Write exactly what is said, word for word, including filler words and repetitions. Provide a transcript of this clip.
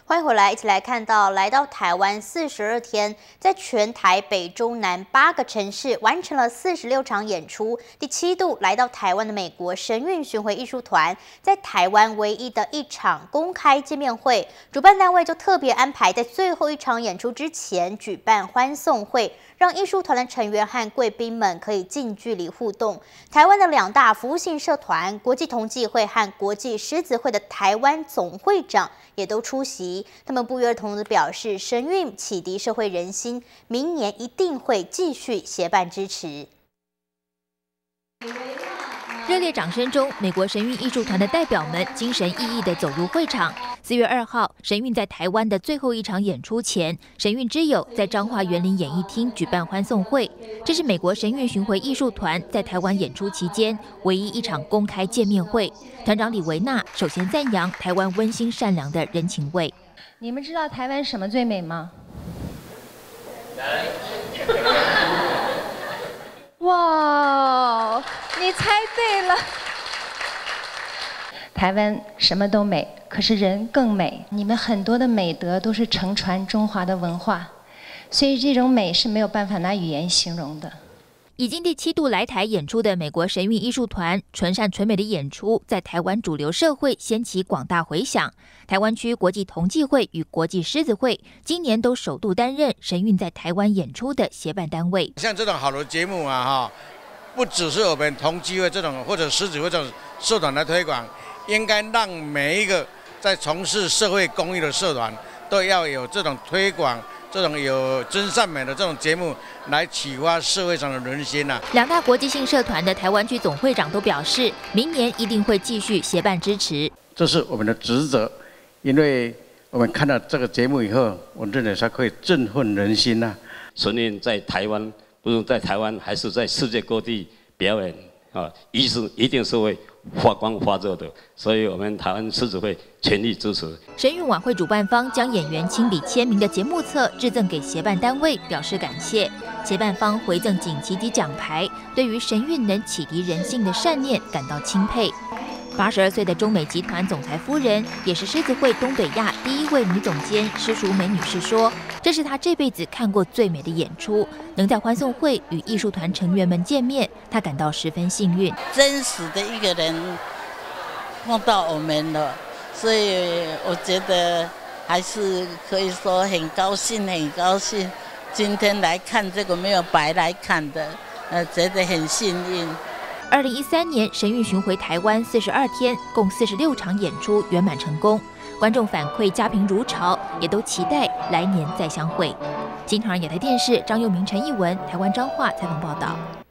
欢迎回来，一起来看到来到台湾四十二天，在全台北中南八个城市完成了四十六场演出。第七度来到台湾的美国神韵巡回艺术团，在台湾唯一的一场公开见面会，主办单位就特别安排在最后一场演出之前举办欢送会，让艺术团的成员和贵宾们可以近距离互动。台湾的两大服务性社团国际同济会和国际狮子会的台湾总会长也都出席。他们不约而同地表示，神韵启迪社会人心，明年一定会继续协办支持。 热烈掌声中，美国神韵艺术团的代表们精神奕奕地走入会场。四月二号，神韵在台湾的最后一场演出前，神韵之友在彰化园林演艺厅举办欢送会，这是美国神韵巡回艺术团在台湾演出期间唯一一场公开见面会。团长李维娜首先赞扬台湾温馨善良的人情味。 你们知道台湾什么最美吗？哇，你猜对了！台湾什么都美，可是人更美。你们很多的美德都是承传中华的文化，所以这种美是没有办法拿语言形容的。 已经第七度来台演出的美国神韵艺术团，纯善纯美的演出在台湾主流社会掀起广大回响。台湾区国际同济会与国际狮子会今年都首度担任神韵在台湾演出的协办单位。 像这种好的节目啊，哈，不只是我们同济会这种或者狮子会这种社团来推广，应该让每一个在从事社会公益的社团都要有这种推广。这种有真善美的这种节目，来启发社会上的人心呐、啊。 两大国际性社团的台湾区总会长都表示，明年一定会继续协办支持。 这是我们的职责，因为我们看到这个节目以后，我认为它可以振奋人心呐、啊。 神韵在台湾，不论在台湾还是在世界各地表演啊，一是一定是会发光发热的，所以我们台湾狮子会全力支持。 神韵晚会主办方将演员亲笔签名的节目册致赠给协办单位，表示感谢。协办方回赠锦旗及奖牌，对于神韵能启迪人性的善念感到钦佩。八十二岁的中美集团总裁夫人，也是狮子会东北亚第一位女总监施淑梅女士说，这是她这辈子看过最美的演出，能在欢送会与艺术团成员们见面，她感到十分幸运。 真实的一个人碰到我们了，所以我觉得还是可以说很高兴，很高兴今天来看这个没有白来看的，呃，觉得很幸运。 二零一三年，神韵巡回台湾四十二天，共四十六场演出圆满成功，观众反馈家贫如潮，也都期待来年再相会。金唐人亚太电视张佑明、陈艺文，台湾彰化采访报道。